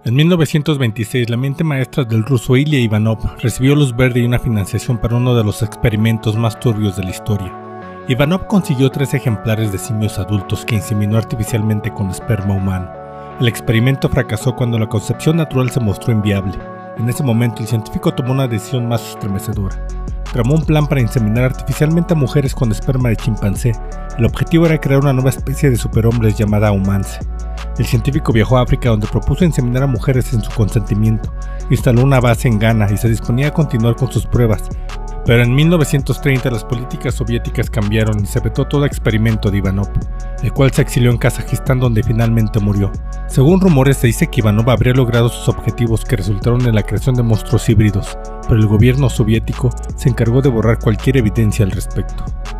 En 1926, la mente maestra del ruso Ilya Ivanov recibió luz verde y una financiación para uno de los experimentos más turbios de la historia. Ivanov consiguió 3 ejemplares de simios adultos que inseminó artificialmente con esperma humano. El experimento fracasó cuando la concepción natural se mostró inviable. En ese momento, el científico tomó una decisión más estremecedora. Tramó un plan para inseminar artificialmente a mujeres con esperma de chimpancé. El objetivo era crear una nueva especie de superhombres llamada Humance. El científico viajó a África, donde propuso inseminar a mujeres sin su consentimiento. Instaló una base en Ghana y se disponía a continuar con sus pruebas. Pero en 1930 las políticas soviéticas cambiaron y se vetó todo experimento de Ivanov, el cual se exilió en Kazajistán, donde finalmente murió. Según rumores, se dice que Ivanov habría logrado sus objetivos, que resultaron en la creación de monstruos híbridos, pero el gobierno soviético se encargó de borrar cualquier evidencia al respecto.